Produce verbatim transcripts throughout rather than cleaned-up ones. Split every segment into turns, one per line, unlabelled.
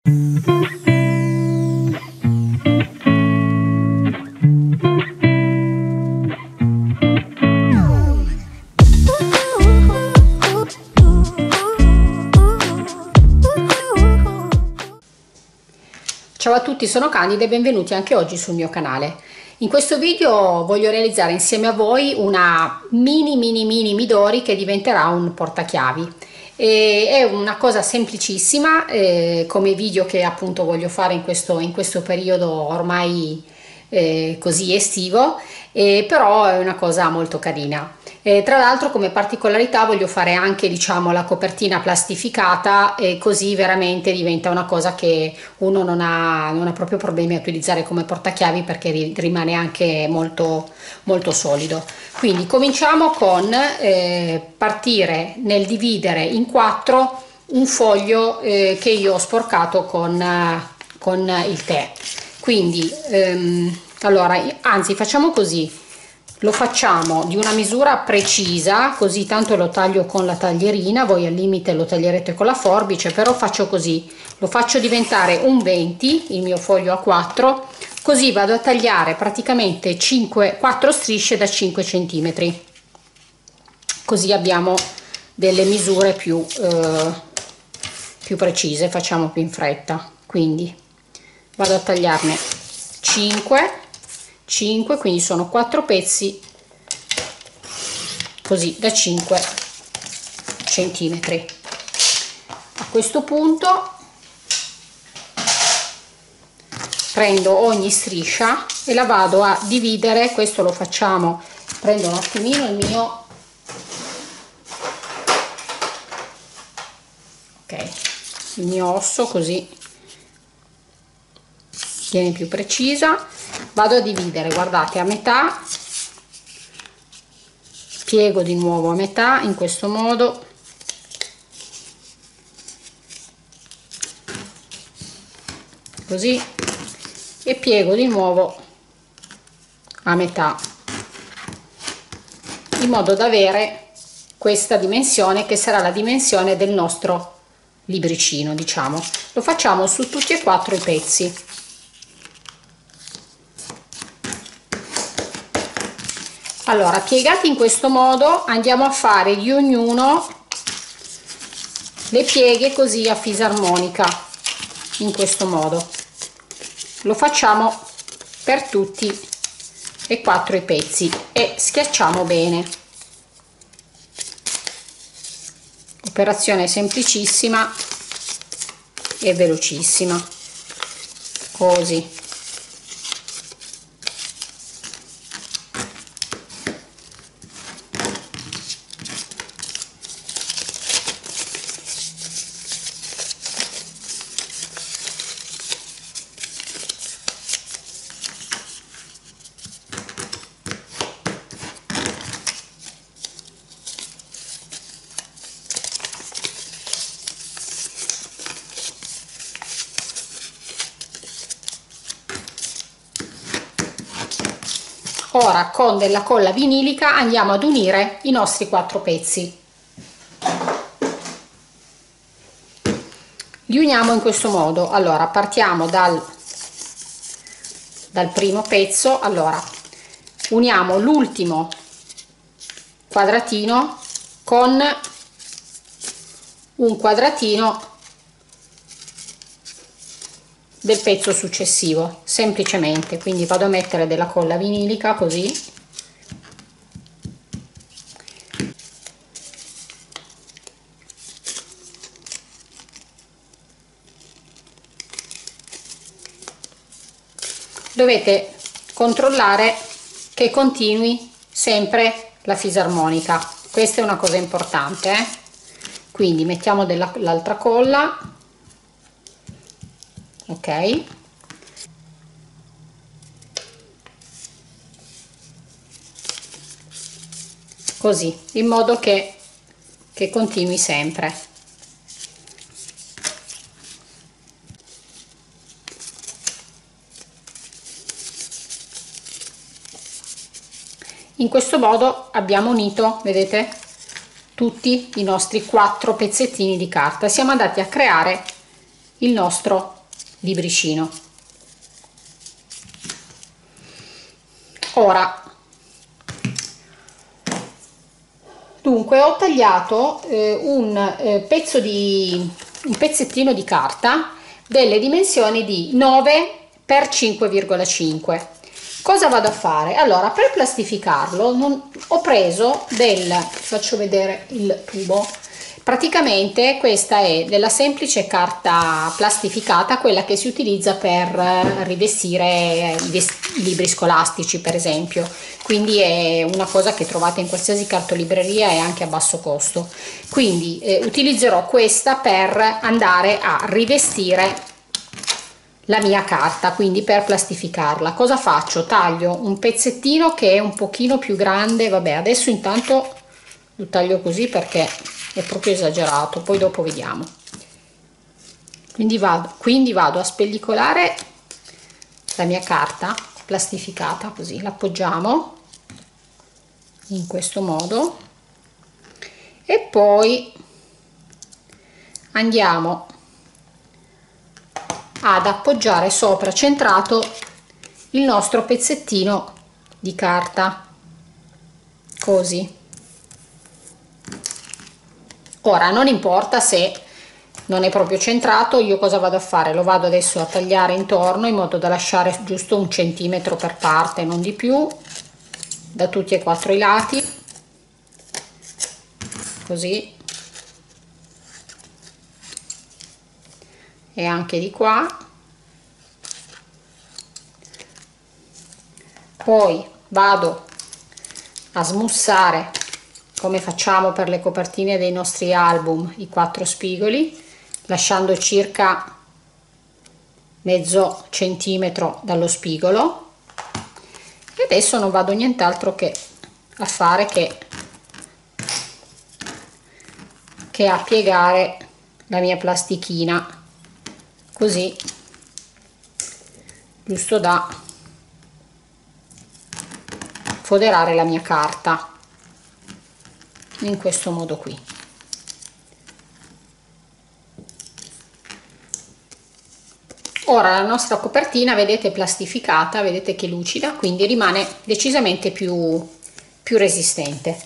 Ciao a tutti, sono Candida e benvenuti anche oggi sul mio canale. In questo video voglio realizzare insieme a voi una mini mini mini Midori che diventerà un portachiavi. E è una cosa semplicissima, eh, come video che appunto voglio fare in questo, in questo periodo ormai eh, così estivo, eh, però è una cosa molto carina. Eh, tra l'altro, come particolarità voglio fare anche, diciamo, la copertina plastificata, e così veramente diventa una cosa che uno non ha, non ha proprio problemi a utilizzare come portachiavi, perché ri, rimane anche molto molto solido. Quindi cominciamo con eh, partire nel dividere in quattro un foglio eh, che io ho sporcato con, eh, con il tè. Quindi ehm, allora, anzi facciamo così, lo facciamo di una misura precisa, così tanto lo taglio con la taglierina, voi al limite lo taglierete con la forbice, però faccio così, lo faccio diventare un venti il mio foglio a quattro, così vado a tagliare praticamente cinque, quattro strisce da cinque centimetri, così abbiamo delle misure più, eh, più precise, facciamo più in fretta. Quindi vado a tagliarne cinque, cinque, quindi sono quattro pezzi così da cinque centimetri. A questo punto prendo ogni striscia e la vado a dividere. Questo lo facciamo, prendo un attimino il mio, ok, il mio osso, così viene più precisa. Vado a dividere, guardate, a metà, piego di nuovo a metà in questo modo, così, e piego di nuovo a metà, in modo da avere questa dimensione che sarà la dimensione del nostro libricino, diciamo. Lo facciamo su tutti e quattro i pezzi. Allora, piegati in questo modo andiamo a fare di ognuno le pieghe così a fisarmonica, in questo modo. Lo facciamo per tutti e quattro i pezzi e schiacciamo bene. Operazione semplicissima e velocissima, così. Ora con della colla vinilica andiamo ad unire i nostri quattro pezzi. Li uniamo in questo modo. Allora, partiamo dal, dal primo pezzo. Allora, uniamo l'ultimo quadratino con un quadratino del pezzo successivo, semplicemente. Quindi vado a mettere della colla vinilica, così, dovete controllare che continui sempre la fisarmonica, questa è una cosa importante, eh? Quindi mettiamo dell'altra colla, ok, così, in modo che, che continui sempre. In questo modo abbiamo unito, vedete, tutti i nostri quattro pezzettini di carta. Siamo andati a creare il nostro libricino. Ora, dunque ho tagliato eh, un eh, pezzo di un pezzettino di carta delle dimensioni di nove per cinque virgola cinque. Cosa vado a fare? Allora, per plastificarlo non, ho preso del, faccio vedere il tubo, praticamente questa è della semplice carta plastificata, quella che si utilizza per rivestire i, i libri scolastici, per esempio, quindi è una cosa che trovate in qualsiasi cartolibreria e anche a basso costo. Quindi eh, utilizzerò questa per andare a rivestire la mia carta, quindi per plastificarla. Cosa faccio? Taglio un pezzettino che è un pochino più grande, vabbè, adesso intanto lo taglio così perché è proprio esagerato, poi dopo vediamo. Quindi vado, quindi vado a spellicolare la mia carta plastificata, così l'appoggiamo in questo modo e poi andiamo ad appoggiare sopra centrato il nostro pezzettino di carta, così. Ora non importa se non è proprio centrato, io cosa vado a fare? Lo vado adesso a tagliare intorno in modo da lasciare giusto un centimetro per parte, non di più, da tutti e quattro i lati, così, e anche di qua. Poi vado a smussare, come facciamo per le copertine dei nostri album, i quattro spigoli, lasciando circa mezzo centimetro dallo spigolo. E adesso non vado nient'altro che a fare che, che a piegare la mia plastichina così, giusto da foderare la mia carta in questo modo qui. Ora la nostra copertina, vedete, è plastificata, vedete che è lucida, quindi rimane decisamente più, più resistente.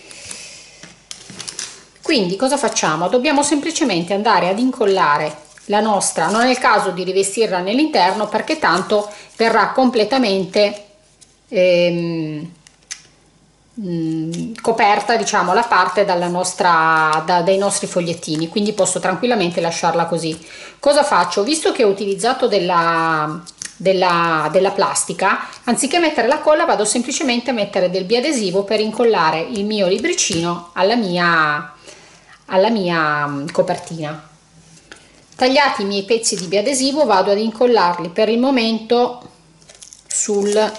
Quindi cosa facciamo? Dobbiamo semplicemente andare ad incollare la nostra, non è il caso di rivestirla nell'interno perché tanto verrà completamente ehm, mh, coperta, diciamo, la parte dalla nostra, da, dai nostri fogliettini, quindi posso tranquillamente lasciarla così. Cosa faccio? Visto che ho utilizzato della, della, della plastica, anziché mettere la colla vado semplicemente a mettere del biadesivo per incollare il mio libricino alla mia, alla mia copertina. Tagliati i miei pezzi di biadesivo vado ad incollarli per il momento sul,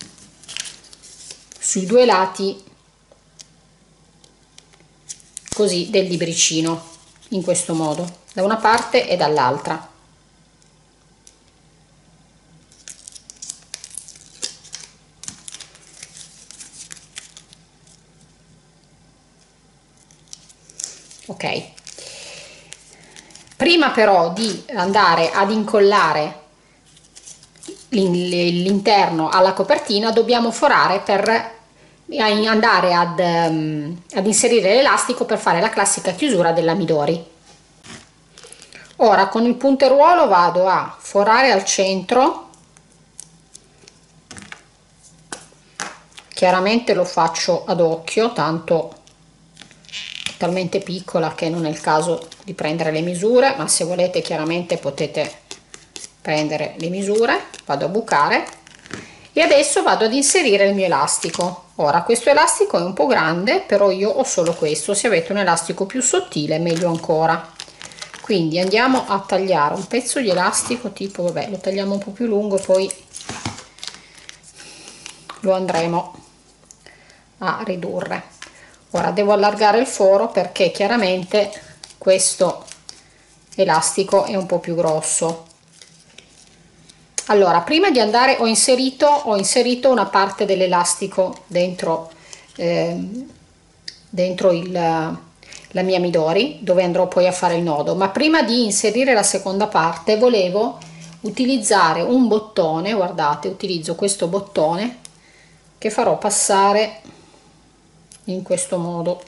sui due lati così del libricino, in questo modo, da una parte e dall'altra. Ok. Prima però di andare ad incollare l'interno alla copertina dobbiamo forare per andare ad, um, ad inserire l'elastico per fare la classica chiusura della Midori. Ora con il punteruolo vado a forare al centro, chiaramente lo faccio ad occhio, tanto è talmente piccola che non è il caso di prendere le misure, ma se volete chiaramente potete prendere le misure. Vado a bucare e adesso vado ad inserire il mio elastico. Ora questo elastico è un po' grande, però io ho solo questo, se avete un elastico più sottile meglio ancora. Quindi andiamo a tagliare un pezzo di elastico tipo, vabbè, lo tagliamo un po' più lungo, poi lo andremo a ridurre. Ora devo allargare il foro perché chiaramente questo elastico è un po' più grosso. Allora, prima di andare ho inserito, ho inserito una parte dell'elastico dentro, eh, dentro il, la mia Midori, dove andrò poi a fare il nodo, ma prima di inserire la seconda parte volevo utilizzare un bottone, guardate, utilizzo questo bottone che farò passare in questo modo,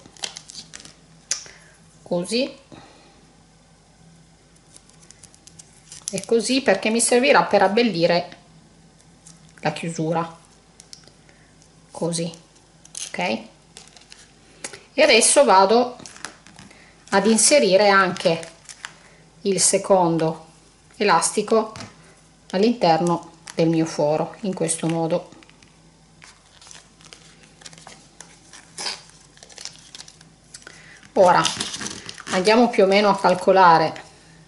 così e così, perché mi servirà per abbellire la chiusura, così, ok? E adesso vado ad inserire anche il secondo elastico all'interno del mio foro, in questo modo. Ora andiamo più o meno a calcolare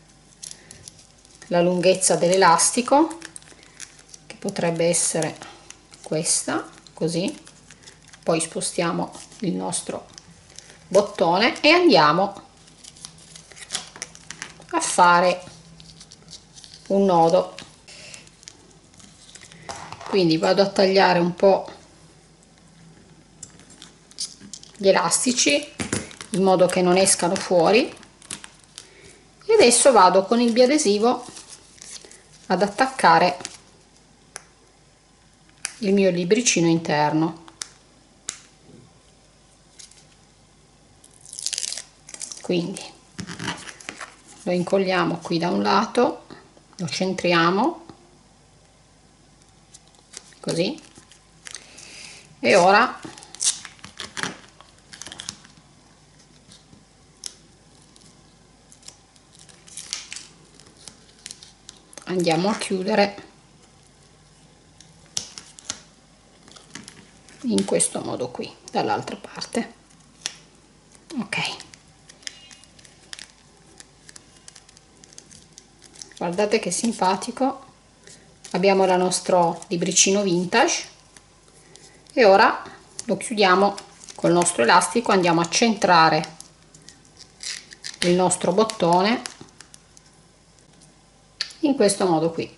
la lunghezza dell'elastico, che potrebbe essere questa, così. Poi spostiamo il nostro bottone e andiamo a fare un nodo. Quindi vado a tagliare un po' gli elastici in modo che non escano fuori, e adesso vado con il biadesivo ad attaccare il mio libricino interno. Quindi lo incolliamo qui da un lato, lo centriamo così, e ora andiamo a chiudere in questo modo qui dall'altra parte. Ok, guardate che simpatico, abbiamo il nostro libricino vintage e ora lo chiudiamo col nostro elastico, andiamo a centrare il nostro bottone in questo modo qui.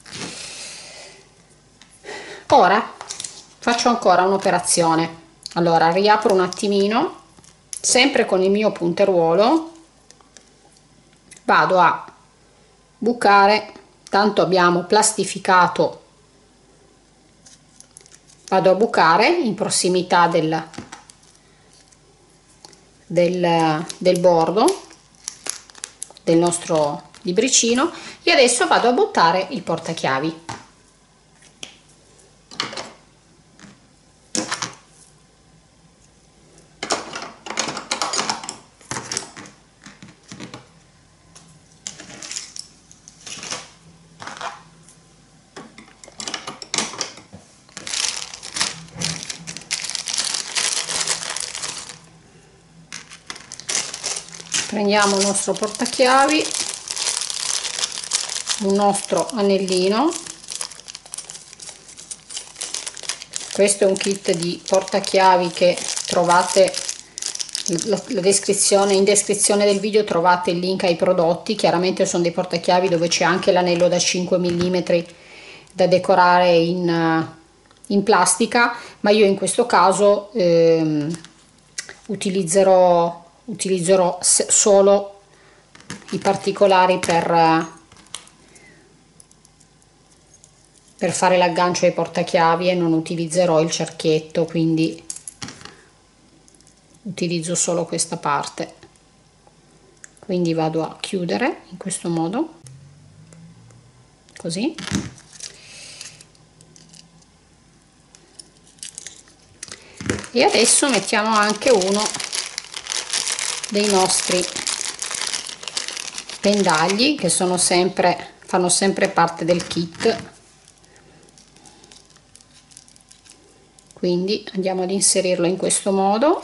Ora faccio ancora un'operazione. Allora riapro un attimino, sempre con il mio punteruolo vado a bucare, tanto abbiamo plastificato, vado a bucare in prossimità del, del, del bordo del nostro libricino, e adesso vado a buttare il portachiavi. Prendiamo il nostro portachiavi, un nostro anellino. Questo è un kit di portachiavi che trovate la, la descrizione, in descrizione del video trovate il link ai prodotti. Chiaramente sono dei portachiavi dove c'è anche l'anello da cinque millimetri da decorare in, in plastica, ma io in questo caso ehm, utilizzerò utilizzerò solo i particolari per, per fare l'aggancio ai portachiavi, e non utilizzerò il cerchietto, quindi utilizzo solo questa parte. Quindi vado a chiudere in questo modo, così, e adesso mettiamo anche uno dei nostri pendagli che sono sempre fanno sempre parte del kit. Quindi andiamo ad inserirlo in questo modo,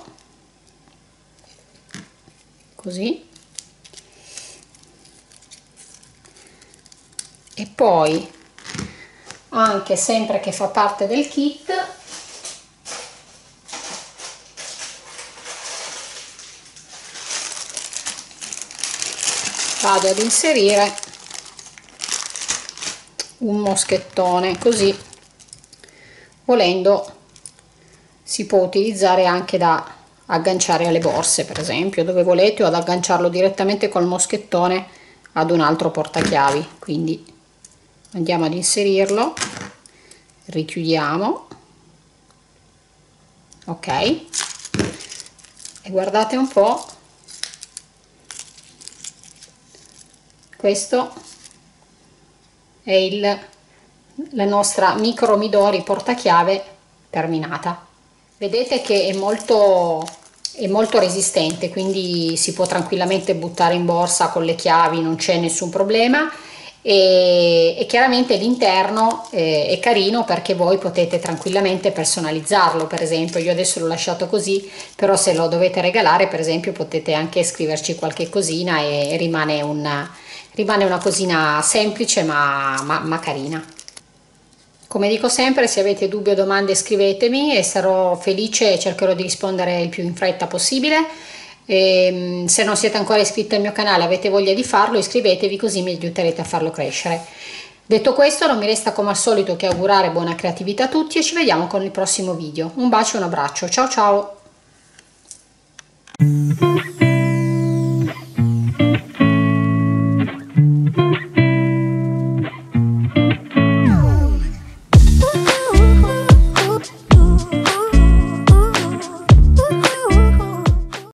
così, e poi anche sempre che fa parte del kit vado ad inserire un moschettone, così volendo si può utilizzare anche da agganciare alle borse, per esempio, dove volete, o ad agganciarlo direttamente col moschettone ad un altro portachiavi. Quindi andiamo ad inserirlo, richiudiamo, ok, e guardate un po', questo è il, la nostra micro midori portachiave terminata. Vedete che è molto, è molto resistente, quindi si può tranquillamente buttare in borsa con le chiavi, non c'è nessun problema. E, e chiaramente l'interno eh, è carino perché voi potete tranquillamente personalizzarlo. Per esempio, io adesso l'ho lasciato così, però se lo dovete regalare, per esempio, potete anche scriverci qualche cosina e, e rimane, un, rimane una cosina semplice ma, ma, ma carina. Come dico sempre, se avete dubbi o domande scrivetemi e sarò felice e cercherò di rispondere il più in fretta possibile. E, se non siete ancora iscritti al mio canale, avete voglia di farlo, iscrivetevi così mi aiuterete a farlo crescere. Detto questo, non mi resta come al solito che augurare buona creatività a tutti e ci vediamo con il prossimo video. Un bacio e un abbraccio, ciao ciao!